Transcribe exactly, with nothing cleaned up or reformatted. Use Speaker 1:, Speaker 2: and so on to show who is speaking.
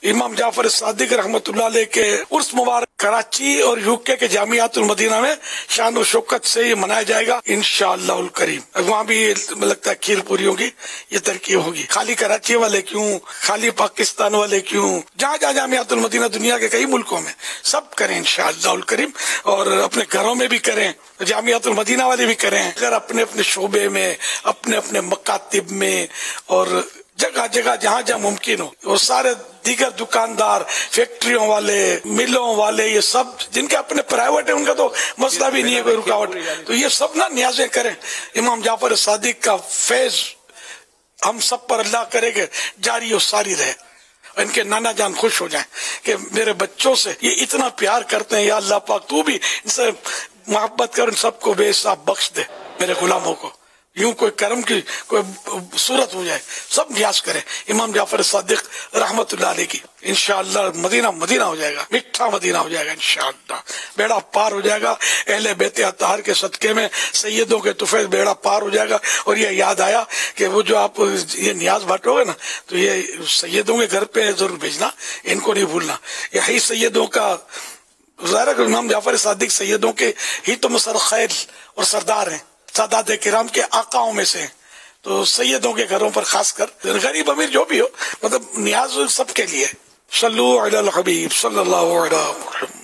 Speaker 1: امام جعفر صادق رحمۃ اللہ علیہ کے عرس مبارک کراچی اور یو کے کے جامعات المدینہ میں شان و شوکت سے یہ منایا جائے گا انشاءاللہ الکریم. وہاں بھی لگتا ہے کھیر پوری ہوگی، یہ ترکیب ہوگی. خالی کراچی والے کیوں، خالی پاکستان والے کیوں، جہاں جہاں جامعات المدینہ دنیا کے کئی ملکوں میں سب کریں انشاءاللہ الکریم، اور اپنے گھروں میں بھی کریں، جامعات المدینہ والے بھی کریں. اگر اپنے اپنے شعبے میں، اپنے اپنے مکاتب میں اور جگہ جگہ جہاں جہاں ممکن ہو، اور سارے دیگر دکاندار، فیکٹریوں والے، ملوں والے، یہ سب جن کے اپنے پرائیویٹ ہیں، ان کا تو مسئلہ بھی نہیں ہے کوئی رکاوٹ، تو یہ سب نہ نیازیں کریں. امام جعفر صادق کا فیض ہم سب پر اللہ کرے کہ جاری و ساری رہے، ان کے نانا جان خوش ہو جائیں کہ میرے بچوں سے یہ اتنا پیار کرتے ہیں. یا اللہ پاک تو بھی ان سے محبت کر، ان سب کو بے حساب بخش دے میرے غلاموں کو، یوں کوئی کرم کی کوئی صورت ہو جائے. سب نیاز کریں امام جعفر صادق رحمت اللہ علیہ کی. انشاءاللہ مدینہ مدینہ ہو جائے گا، میٹھا مدینہ ہو جائے گا انشاءاللہ. بیڑا پار ہو جائے گا اہل بیت اطہار کے صدقے میں، سیدوں کے تحفے بیڑا پار ہو جائے گا. اور یہ یاد آیا کہ وہ جو آپ یہ نیاز بانٹو گے نا، تو یہ سیدوں کے گھر پہ ضرور بھیجنا، ان کو نہیں بھولنا. یہی سیدوں کا ظاہر ہے کہ امام جعفر صادق سیدوں کے ہی تو مسرخیل اور سردار ہیں، سادات کرام کے آقاؤں میں سے. تو سیدوں کے گھروں پر خاص کر غریب امیر جو بھی ہو، مطلب نیاز سب کے لیے. صلو علی الحبیب صلی اللہ علیہ وسلم.